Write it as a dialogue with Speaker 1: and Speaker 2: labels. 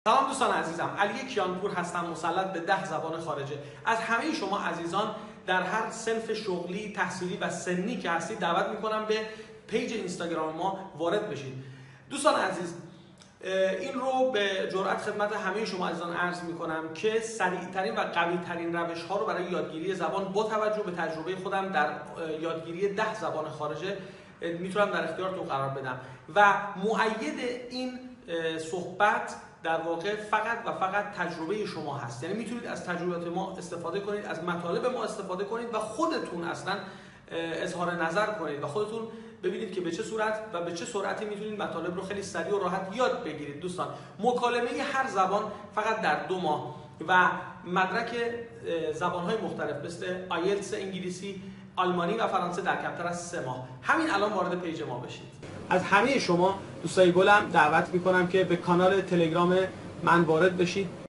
Speaker 1: سلام دوستان عزیزم، علی کیانپور هستم، مسلط به 10 زبان خارجه. از همه شما عزیزان در هر صنف شغلی، تحصیلی و سنی که هستید دعوت میکنم به پیج اینستاگرام ما وارد بشید. دوستان عزیز، این رو به جرئت خدمت همه شما عزیزان عرض میکنم که سریعترین و قوی‌ترین روش ها رو برای یادگیری زبان با توجه به تجربه خودم در یادگیری 10 زبان خارجه میتونم در اختیارتون قرار بدم و مؤید این صحبت در واقع فقط و فقط تجربه شما هست. یعنی میتونید از تجربیات ما استفاده کنید، از مطالب ما استفاده کنید و خودتون اصلا اظهار نظر کنید و خودتون ببینید که به چه صورت و به چه سرعتی میتونید مطالب رو خیلی سریع و راحت یاد بگیرید. دوستان، مکالمه هر زبان فقط در 2 ماه و مدرک زبان‌های مختلف مثل آیلتس انگلیسی، آلمانی و فرانسه در کمتر از 3 ماه. همین الان وارد پیج ما بشید. از همه شما دوستای گلم دعوت میکنم که به کانال تلگرام من وارد بشید